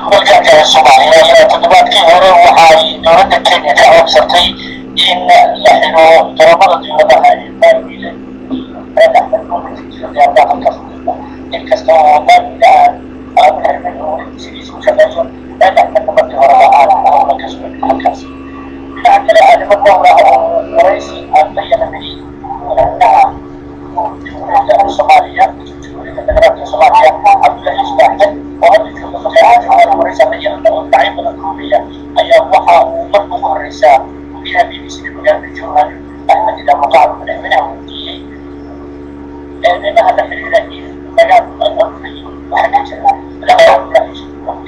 والجامعة الصومالية تدبات كهرة وحاي دولة كينيا كعب سرتي إن لحنو درامة دولة الباقية هذا أحمد في أربعة كفر الكستوى وضان إلى أمر منه سيديس وشباجه هذا أحمد كهرة على كسب الكاس بعد الآن مقومة رئيسي أبين مني أنها دولة الصومالية الدولة الصومالية عبد العزيز واحد وهذه الخطوات ورسالة الدعم الحكومية أي وحى ومطبوع الرسالة فيها BBC بمجال الجوهر أحمد إذا مقاعد منها ودي لأن هذا في العلاجي مجال الأمري وحاجة لا رئيس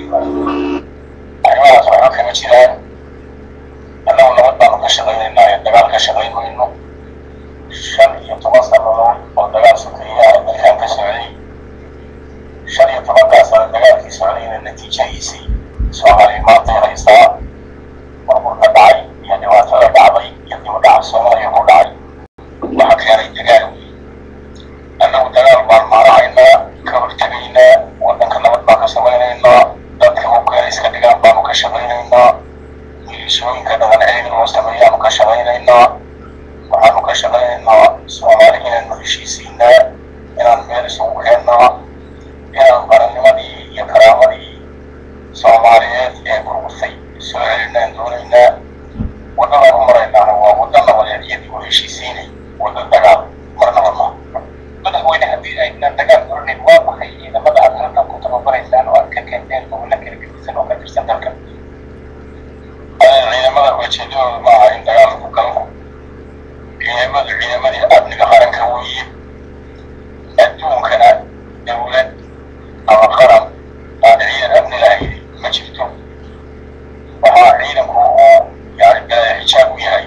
أيوة صراحة كما تشيران أنه نوضع كشغلنا يدقال كشغلين منه شن يتواصل معه ودقال سكرية المكان كسعودي شن يتواصل دقال كسعودي النتيجة يسي سؤالي ما طير يسار ومرنا داعي يعني واتر داعي يعني وداع الصومالي يقول داعي وحكيري دقال أنه دقال بالمراعينا كورتبينا وأنك نوضع كسعودينا dadka uu keenayska dhigaan baanu ka shaqaynaynaa milishooyinka dhaqan celinta loo sameeyaanu ka shaqaynaynaa waxaanu ka shaqaynaynaa Soomaali inaanu heshiisiinaa inaan meel isugu keennaa inaan qarannimadii iyo karaamadii Soomaaliyeed ee burburtay soo celinaan doonaynaa waddadan u maraynaana waa wadda nabadeed iyo dib u heshiisiinay wadda dagaal marnaba ma madaxweyne haddii aynan dagaal furnayn waa maxay ciidamada aad halkan ku tababaraysaan oo aad ka keenteen gobollo kala gedisan oo ka tirsan dalkan ciidamada ujeedadooda ma aha in dagaal lagu galo ciidamadii amniga qaranka weeye adduunkana dowlad ama qaran aan ciidan amni lahayn ma jirto waxaa ciidanku uu yani xijaab u yahay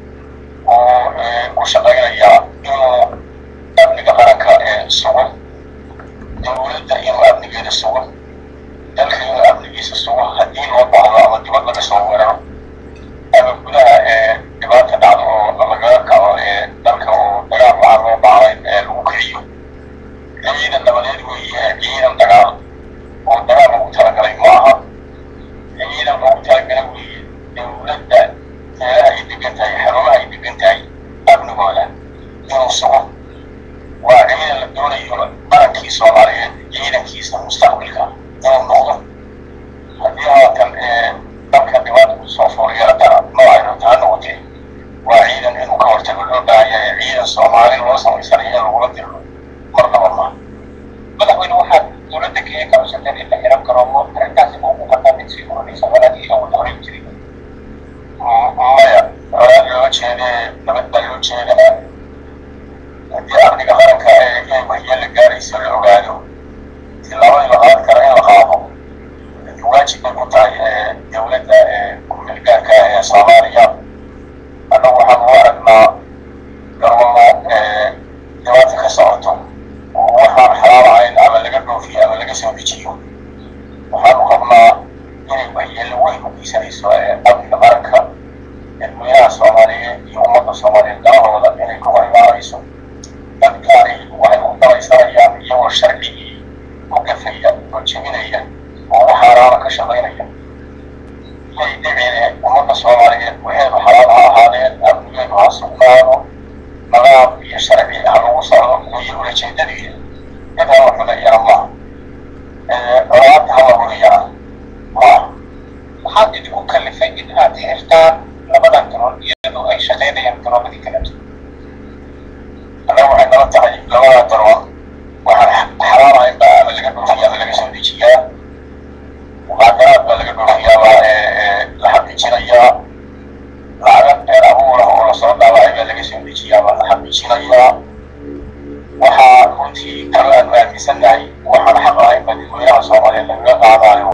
oo u shaqaynayaa inuu amniga qaranka sugo dowladda inuu amnigeeda sugo dalka inuu amnigiisa sugo haddii loo baahdo ama dibad laga soo weeraro ama gudaha dhibaata dhacdo oo lagaga kaco dalka oo dagaal waxaa loo baahday lagu kiciyo ciidan nabadeed weeye ciidan dagaal oo dagaal lagu talagalay ma aha ciidan loogu talagalay weeye dowladda meelaha ay degan tahay xarumaha ay degan tahay amnigooda inuu sugo waa ciidan la doonayo qarankii Soomaaliyeed ciidankiisa mustaqbalka inuu noqdo haddii haatan dalka dhibaato soo fooryeelata noocayna taa noqotay waa ciidan inuu ka hortago loo baahan yahay ciidan Soomaali loo samaysanayo in lagula diro marnaba ma madaxweyne waxaad dowladda Kenya ka codsateen in la xiran garoomo arrintaasi ma u muuqataa mid sii korodhaysa walaagii awal horay jiray maya walaal loo jeedee nabad baa loo jeedaa haddii amniga qaranka inay waxyeel la gaarayso la ogaado tillaabadii la qaadi kara in la qaado waajib bay ku tahay dowladda ku-meelgaarka ee Soomaaliya annagu waxaan u aragnaa garoomo dhibaata ka socoto oo waxaan xalaal ahayn ama laga dhoofiyo ama laga soo dejiyo waxaanu qabnaa inay waxyeello weyn u geysanayso amniga qaranka dadweynaha Soomaaliyeed iyo ummadda Soomaaliyeed galahooda inay ku hormaarayso dadkaani waxay ku dabaysanayaan iyagoo sharcigii ku gafaya oo jebinaya oo waxaaraana ka shaqaynaya iyay dhiceen ummadda Soomaaliyeed waxeedu xalaal ha ahaadeen amnigeedu ha sugnaado nadaam iyo sharci ha lagu socdo iyo ulajeedadii cid hala xunayana maaha colaadda hala huriyana maaha waxaad idinku kalifay in aad xirtaan labadan garoon iyadoo ay shaqaynayaan garoomadii kaleeto annagu waxay nala tahay labada garoon waxaan xalaal ahayn baa ama laga dhoofiya ama laga soo dejiyaa muqaadaraad baa laga dhoofiyaabaa la xaqiijinayaa lacag dheer abuur ah oo lasoo dhaawacay baa laga soo dejiyaabaa la xaqiijinayaa waxaa runtii kalo aanu aaminsannahay waxaan xaq ahayn baa dadweynaha Soomaaliyeed lagaga qaadaayo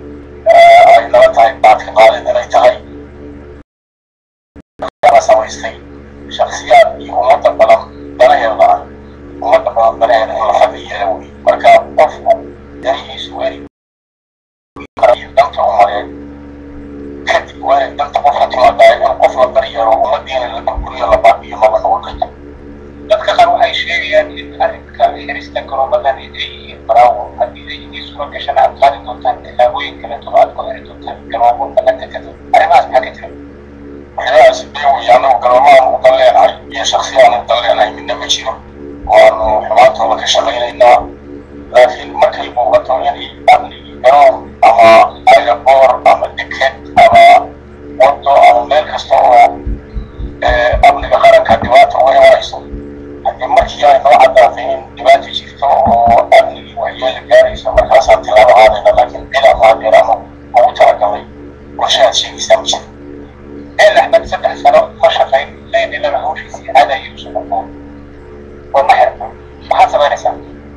ay nala tahay baadka qaadid inay tahay samaystay shakhsiyaad iyo ummadda badan danaheeda ah ummadda badan danaheeda in la xaqiijiyo wey marka qofku danihiisu weli danta umareed kadib waa in danta qofka timaadaa in qof la daryeelo ummadiina la burburiyo la baabiyo maba noqon karto dadka qaar waxay sheegayaan in arrinka xirista garoomadan ay baraawo haddii ay suura gashaan aad qaadi doontaan tillaabooyin kale oo aad ku xiri doontaan garoomo dhanka kadib arrimahaas maxaa ka jira waxyaalahaas beewaya anagu garoomahan u dan leenahay iyo shaksiyaan u dan leenahay midna ma jiro waanu xumaantooda ka shaqaynaynaa laakiin markay muuqato inay amnigii garoon ama aeroboor ama deked ama wado ama meel kasta oo amniga qaranka dhibaato uga imanayso haddii markii ay noo caddaatay in dhibaata jirto oo amnigii waxyeelo gaarayso markaasaan tilaabo qaadayna laakiin ciidan maadeer ama ugu talagalay qorshahaad sheegaysaa ma jiro axmed 3 sano ma shaqayn leynilana hawshiisii aad ayay u socoto oo ma xirto maxaad samaynaysaa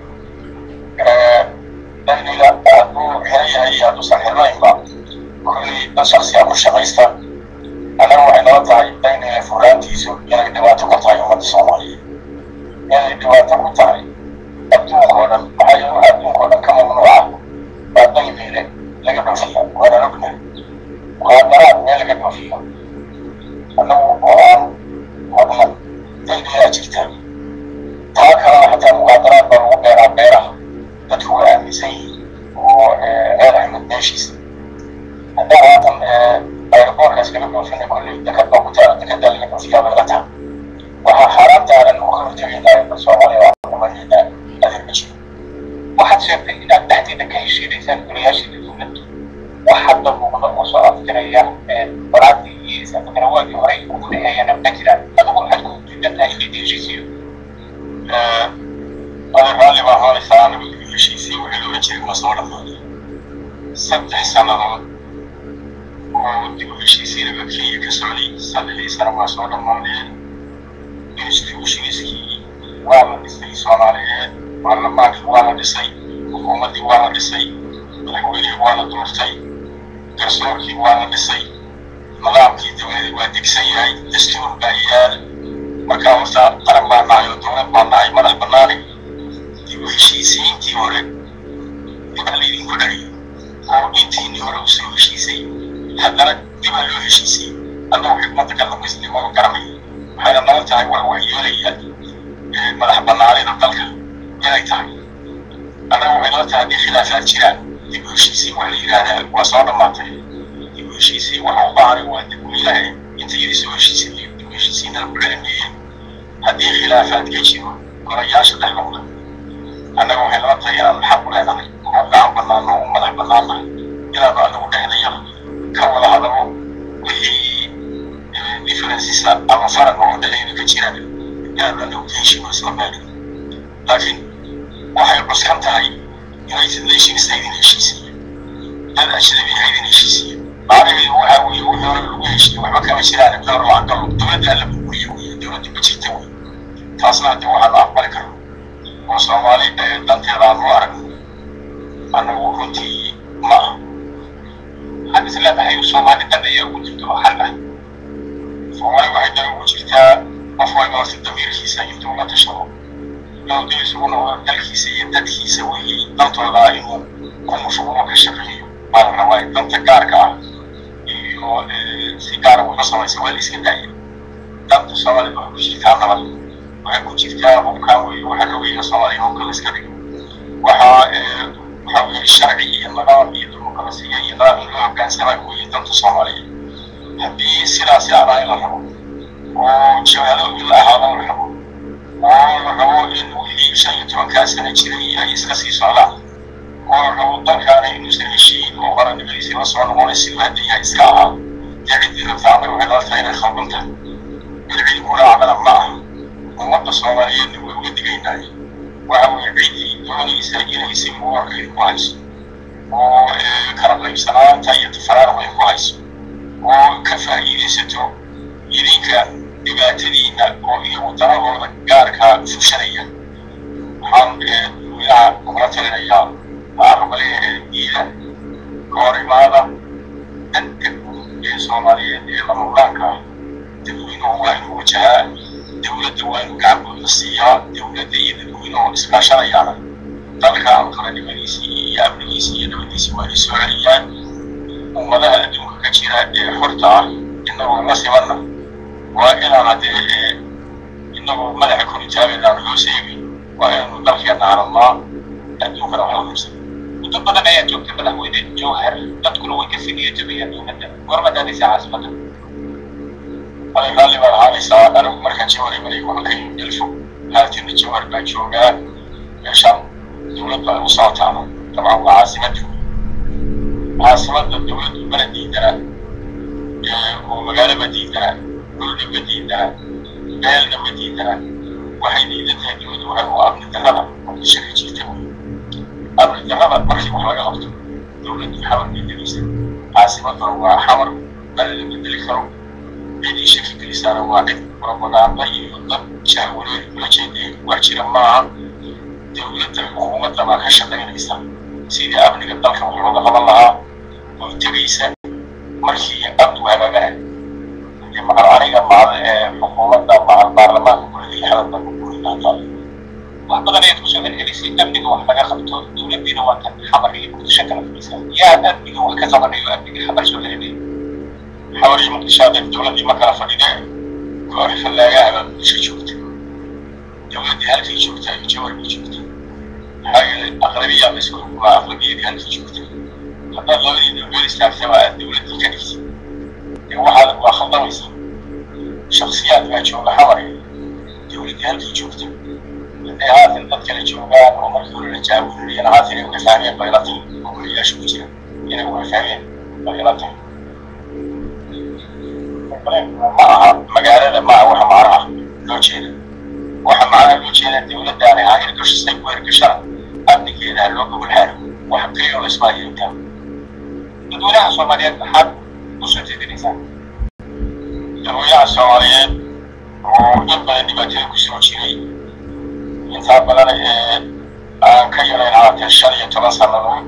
leynila hadduu xiran yahay iyo hadduusan xirnaynba kulli dad shaksiyaa ku shaqaysta annaga waxay nala tahay leynila furaantiisu inay dhibaato ku tahay ummadda soomaaliyeed inay dhibaato ku tahay adduunka oo dhan maxaa yeele waxa adduunka oo dhan ka mamnuuca baa leynile laga dhoofiya waanaan ognahay muqaadaraad meel laga dhoofiyo annagu oo aan wadna leynilaa jirta taa kalena xataa muqaadaraad baa lagu beeraa beeraha dadku waa aaminsan yihiin oo reer axmed meeshiisa haddaan haatan aeroboorkaas laga dhoofina kolley dekad baa ku taala dekedaa laga dhoofiyaa bay la tahay waxaa xaaraantaanan u ka hortegaynaa dad soomaaliya waa dhumanaynaa adeer ma jiro waxaad sheegtay inaad dhexdeeda ka heshiinaysaan golayaashiina dowladdu wax hadda muuqda oo soo aftiraya baraadii iyo isafgarawaagii horey ugu dhexeeyana ma jiraan adigu maxaad ku diidan tahay in laydin heshiisiyo adeer raalli baa haalaysaa anagu heshiisii wixii loola jiray waa soo dhammaaday 3 sannadood oo dib u heshiisiinaba kenya ka socday 3 sano waa soo dhammaadeen institutionskii waa la dhisay soomaaliyeed baarlamaankii waa la dhisay xukuumaddii waa la dhisay madaxweynihii waa la doortay garsoorkii waa la dhisay nidaamkii dowladii waa degsan yahay dastuur baa yaal markaa horta qaran baa nahay oo dowlad baa nahay madax bannaani dib u heshiisiintii hore dibaa laydinku dhaliyo oo intiinii hore u soo heshiisay haddana dibaa loo heshiisay annagu xikmadda ka dambaysnay waa garanaya waxayna nala tahay wax waxyeelaya madax bannaanida dalka inay tahay annagu waxay nala tahay haddii khilaafaad jiraan dib u heshiisiin wax la yidhaahdaa waa soo dhammaatay dib u heshiisiin waxa u baahanay waa dadweynaha inta yadi soo heshiisay dib u heshiisiinana ku celimeeyeen haddii khilaafaad ka jiro golayaasha dhexdooda annaga waxay nala tahay inaanu xaq u leenahay oo gacan bannaano u madax bannaannahay inaanu anagu dhexdayada ka wada hadalo wixii differences ama faraqa oo dhexdeeda ka jiraan inaanu anagu ka heshiino isla meelin laakiin waxay cuskan tahay united nations haydin heshiisiya dad ajnabi haydin heshiisiya macnaheedu waxaa weeye wixii hore lagu heshiiye waxba kama jiraan mid hore lacag galo dowladda alla buguriyo weeye dowladda ma jirta wey taasna haddii waxaanu aqbali karno oo soomaali danteeda aanu aragno annagu runtii ma aha waxaad is leedahay soomaali dan ayaa ugu jirta oo xal ah soomaali waxay dan ugu jirtaa qof walba horta damiirkiisa intuu la tashado inuu dib isugu noqdo dalkiisa iyo dadkiisa wixii dantooda ah inuu ku mashquulo ka shaqeeyo baa la rabaa danta gaarka ah iyo si gaara wuxu samaysa waa la iska daaya danta soomaalida waxay ku jirtaa nabad waxay ku jirtaa hubkaan weeye waxaa rogaya soomaaliya hubka la iska dhigo waxaa weeye sharci iyo nidaam iyo dimuqraasiya iyo nidaam in loo hoggaansamaa weeye danta soomaaliya haddii sidaasi aanahay la rabo oo jawaalo in la ahaado la rabo oo la rabo in wixii 15 sano jiray ay iska sii socdaan oo la rabo dalkaana inuusan heshiin oo qarannimadiisii la soo noqonay siduu hadda yahay iska ahaa dee ciddii rabta anaga waxay nala tahay inay khaldan tahay in cid ku raacdana ma aha ummadda soomaaliyeedna way uga digaynaay waxa weeye ciddii doonaysa inay si warka ku hayso oo kala qaybsanaanta iyo tafaraaruq ay ku hayso oo ka faa'iidaysato idinka dhibaatadiina oo iyagu danahooda gaarkaa fushanaya waxaan dadweynaha kula talinayaa aqbaleediida ka hor imaada danta guud ee soomaaliyeed ee lamulaanka ah dadweynuhu waa inuu wajahaa dowladda waa inuu gacantooda siiyaa dowladda iyo dadweynuhu iskaashanayaana dalka qaranimadiisii iyo amnigiisii iyo nabadiisii waa inay soo celiyaan ummadaha adduunka ka jira ee xorta ah inagoo la simanna waa inaan haddee inagoo madaxa koritaagaynaanu hoos eegin وإنه دخلنا على الله أدوك روح الخمسة وتبدأ أي جوك تبدأ وين الجوهر تدخل ويكفيني جميع من ورمى داني ساعة سبتة أنا قال لي والله ساعة أنا مركز جوهري مريك وحكي يلفو هذه الجوهر بجوجا يشام دولة وصاعتها طبعا وعاصمته عاصمة الدولة البلد دينا ومقالة مدينة دولة مدينة بلد مدينة وحيد إذا دولة وأبن الدربة بشكل جيد أبن الدربة مركي وحاجة غلط دولة حمر مدينة عاصمة وحمر بلد مدينة بدي شكل لسان واحد وربنا بي ضد شهوة وجهي وجهي معه دولة الحكومة ما كشفنا الإسلام سيدي أبني قد دخل وحنا قبل الله وتبيسا مركي أبدو هذا مع العريقة مع الحكومة مع البرلمان كل حالة كل هذا وحنا يتوسع الإليسي أبني وحنا خبطوا دولة بينا وكان حمري متشكل في الإسلام يا أبني وكذا مرة أبني حمر سوليني حوالي مقتصاد الدولة دي مكان فريدة كوري فلاقة مش شوكت دولة دي هل في شوكت جوار شوكت حاجة أغلبية مسكون مع أغلبية دي هل في شوكت حتى الدولة استعملتها الدولة دي كنيسة هو حالة واخد نويسة شخصيات ما تشوف حوالي الدولة دي هل في شوكت هذا الضد كان يشوفان ومركور الرجال والرجال عاثرين وكفاهمين بيلاتهم وكل يشوكتين هنا هو كفاهمين بيلاتهم معها مقالة معها وحا معها لوجينا وحا معها لوجينا الدولة داني هاي الكش السيب ويركشان أبني كيدا اللوغة والحالة وحا كريو الإسماعي يمكن الدولة الصوماليات بحب وسوتي دينيسان الدولة الصوماليات ويبقى نباتي كسوشيني ينصاب لنا كيرين عاتي الشرية تنصر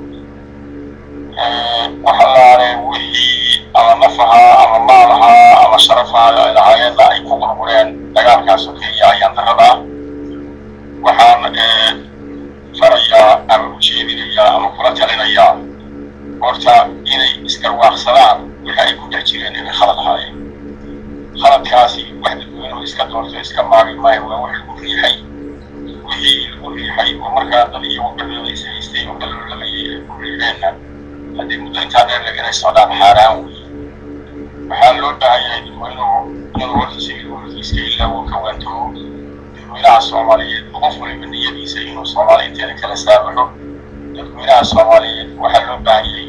وحلالي وحي أما نفعها أما مالها أما شرفها العائلة لا يكون قرآن دقال كاسوكي أيان دربا وحان فريا أما مجيبينيا أما قراتلينيا ورتا إني إسكرواق سلام وحا يكون تحجيرين إني خلط هاي خلط كاسي واحد منه إسكدورتو إسكماري ماي وحي الريحي وحي الريحي ومركا دلية وقلل إسحيستي وقلل لمي الريحينا هذه مدينة لكن السودان حرام وحال لو داعي إنه ينورسي ويسكيلا وكوانته الولاية الصومالية وقفوا من النية بيسين الصومالية تلك الأسابق الولاية الصومالية وحال لو داعي